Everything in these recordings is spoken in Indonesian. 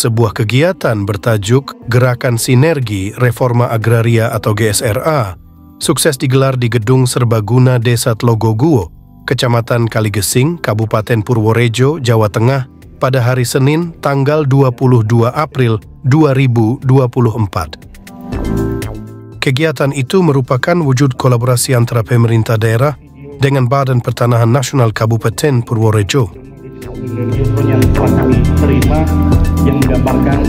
sebuah kegiatan bertajuk Gerakan Sinergi Reforma Agraria atau GSRA sukses digelar di Gedung Serbaguna Desa Tlogoguwo, Kecamatan Kaligesing, Kabupaten Purworejo, Jawa Tengah pada hari Senin tanggal 22 April 2024. Kegiatan itu merupakan wujud kolaborasi antara pemerintah daerah dengan Badan Pertanahan Nasional Kabupaten Purworejo. Yang telah kami terima yang menggambarkan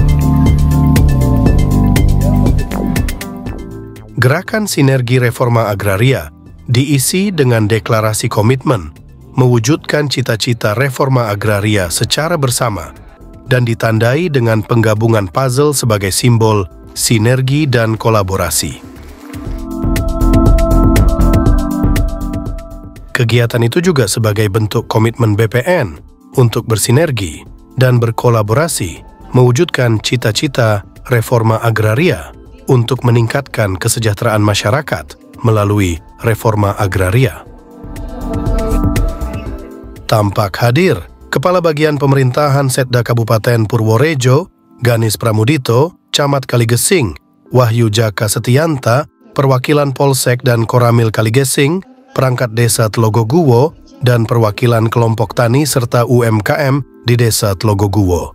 Gerakan Sinergi Reforma Agraria diisi dengan deklarasi komitmen mewujudkan cita-cita reforma agraria secara bersama dan ditandai dengan penggabungan puzzle sebagai simbol sinergi dan kolaborasi. Kegiatan itu juga sebagai bentuk komitmen BPN untuk bersinergi dan berkolaborasi mewujudkan cita-cita reforma agraria untuk meningkatkan kesejahteraan masyarakat melalui reforma agraria. Tampak hadir Kepala Bagian Pemerintahan Setda Kabupaten Purworejo, Ganis Pramudito, Camat Kaligesing, Wahyu Jaka Setianta, perwakilan Polsek dan Koramil Kaligesing, perangkat desa Tlogoguwo, dan perwakilan kelompok tani serta UMKM di desa Tlogoguwo.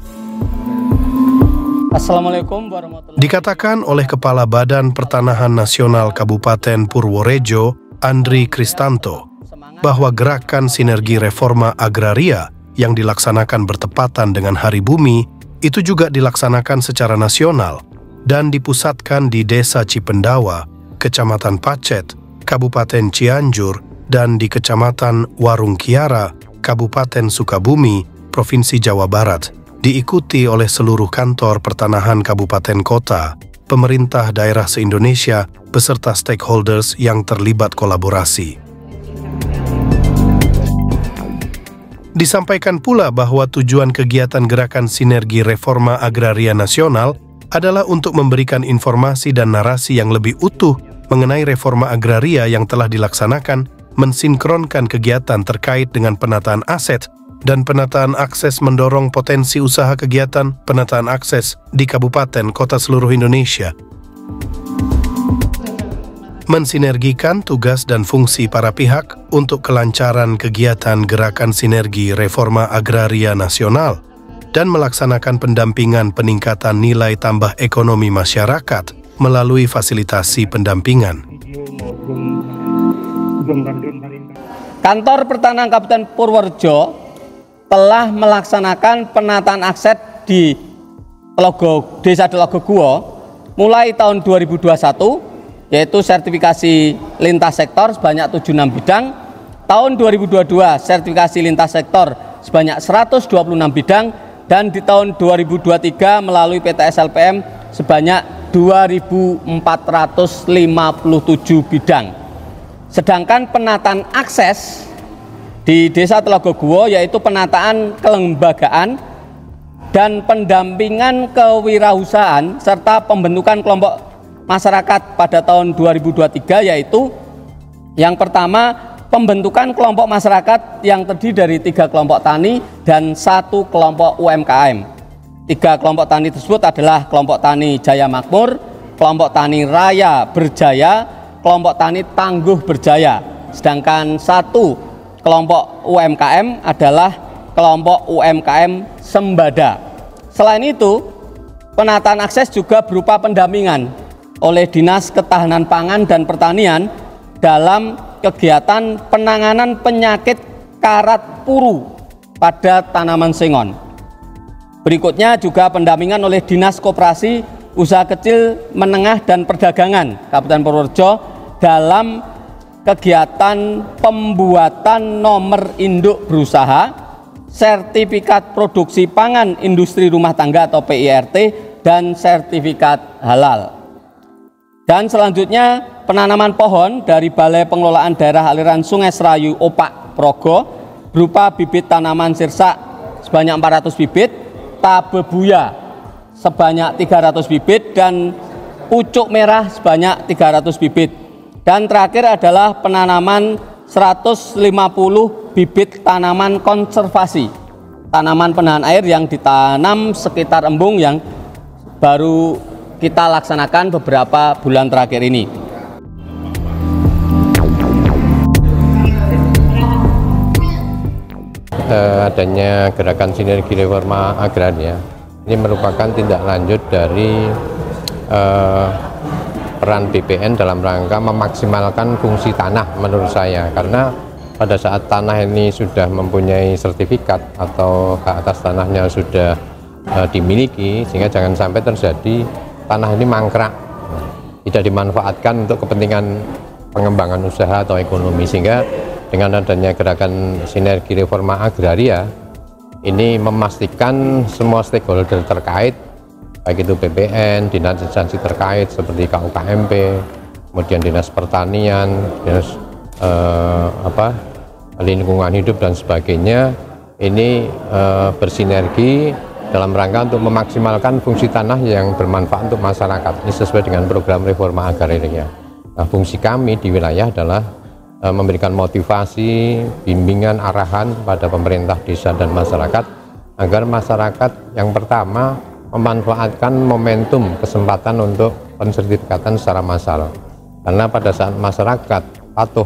Assalamualaikum warahmatullahi wabarakatuh. Dikatakan oleh Kepala Badan Pertanahan Nasional Kabupaten Purworejo, Andri Kristanto, bahwa gerakan sinergi reforma agraria yang dilaksanakan bertepatan dengan Hari Bumi itu juga dilaksanakan secara nasional dan dipusatkan di Desa Cipendawa, Kecamatan Pacet, Kabupaten Cianjur, dan di Kecamatan Warung Kiara, Kabupaten Sukabumi, Provinsi Jawa Barat, diikuti oleh seluruh kantor pertanahan kabupaten kota, pemerintah daerah se-Indonesia, beserta stakeholders yang terlibat kolaborasi. Disampaikan pula bahwa tujuan kegiatan Gerakan Sinergi Reforma Agraria Nasional adalah untuk memberikan informasi dan narasi yang lebih utuh mengenai reforma agraria yang telah dilaksanakan, mensinkronkan kegiatan terkait dengan penataan aset dan penataan akses, mendorong potensi usaha kegiatan penataan akses di kabupaten kota seluruh Indonesia. Mensinergikan tugas dan fungsi para pihak untuk kelancaran kegiatan Gerakan Sinergi Reforma Agraria Nasional dan melaksanakan pendampingan peningkatan nilai tambah ekonomi masyarakat melalui fasilitasi pendampingan. Kantor Pertanahan Kabupaten Purworejo telah melaksanakan penataan akses di Desa Tlogoguwo mulai tahun 2021, yaitu sertifikasi lintas sektor sebanyak 76 bidang, tahun 2022 sertifikasi lintas sektor sebanyak 126 bidang, dan di tahun 2023 melalui PTS LPM sebanyak 2.457 bidang. Sedangkan penataan akses di Desa Tlogoguwo yaitu penataan kelembagaan dan pendampingan kewirausahaan serta pembentukan kelompok masyarakat pada tahun 2023, yaitu yang pertama pembentukan kelompok masyarakat yang terdiri dari 3 kelompok tani dan 1 kelompok UMKM. 3 kelompok tani tersebut adalah kelompok tani Jaya Makmur, kelompok tani Raya Berjaya, kelompok tani Tangguh Berjaya. Sedangkan 1 kelompok UMKM adalah kelompok UMKM Sembada. Selain itu, penataan akses juga berupa pendampingan oleh Dinas Ketahanan Pangan dan Pertanian dalam kegiatan penanganan penyakit karat puru pada tanaman sengon. Berikutnya juga pendampingan oleh Dinas Koperasi, Usaha Kecil, Menengah, dan Perdagangan Kabupaten Purworejo dalam kegiatan pembuatan nomor induk berusaha, sertifikat produksi pangan industri rumah tangga atau PIRT, dan sertifikat halal. Dan selanjutnya penanaman pohon dari Balai Pengelolaan Daerah Aliran Sungai Serayu Opak Progo berupa bibit tanaman sirsak sebanyak 400 bibit, tabebuya sebanyak 300 bibit, dan pucuk merah sebanyak 300 bibit. Dan terakhir adalah penanaman 150 bibit tanaman konservasi tanaman penahan air yang ditanam sekitar embung yang baru kita laksanakan beberapa bulan terakhir ini. Adanya gerakan sinergi reforma agraria ini merupakan tindak lanjut dari peran BPN dalam rangka memaksimalkan fungsi tanah menurut saya, karena pada saat tanah ini sudah mempunyai sertifikat atau hak atas tanahnya sudah dimiliki, sehingga jangan sampai terjadi tanah ini mangkrak, tidak dimanfaatkan untuk kepentingan pengembangan usaha atau ekonomi. Sehingga dengan adanya gerakan sinergi reforma agraria ini memastikan semua stakeholder terkait, baik itu BPN, dinas instansi terkait seperti KUKMP, kemudian dinas pertanian, dinas lingkungan hidup dan sebagainya, ini bersinergi dalam rangka untuk memaksimalkan fungsi tanah yang bermanfaat untuk masyarakat. Ini sesuai dengan program reforma agraria. Nah, fungsi kami di wilayah adalah memberikan motivasi, bimbingan, arahan pada pemerintah desa dan masyarakat agar masyarakat yang pertama memanfaatkan momentum kesempatan untuk pensertifikatan secara massal. Karena pada saat masyarakat patuh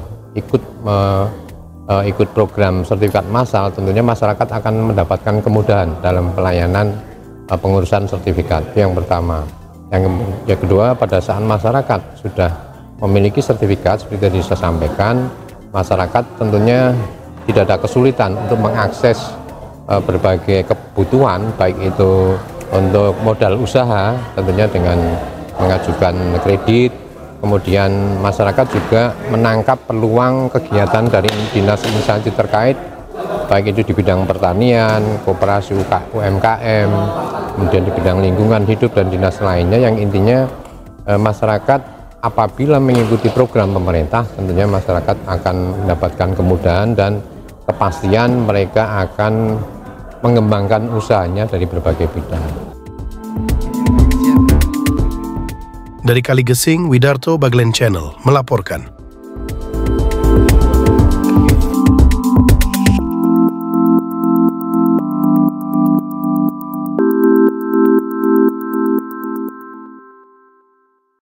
ikut program sertifikat massal, tentunya masyarakat akan mendapatkan kemudahan dalam pelayanan pengurusan sertifikat. Itu yang pertama. Yang kedua, pada saat masyarakat sudah memiliki sertifikat, seperti tadi saya sampaikan, masyarakat tentunya tidak ada kesulitan untuk mengakses berbagai kebutuhan, baik itu untuk modal usaha, tentunya dengan mengajukan kredit. Kemudian masyarakat juga menangkap peluang kegiatan dari dinas instansi terkait, baik itu di bidang pertanian, koperasi UMKM, kemudian di bidang lingkungan hidup dan dinas lainnya, yang intinya masyarakat apabila mengikuti program pemerintah, tentunya masyarakat akan mendapatkan kemudahan dan kepastian mereka akan mengembangkan usahanya dari berbagai bidang. Dari Kaligesing, Widarto Baglen Channel melaporkan.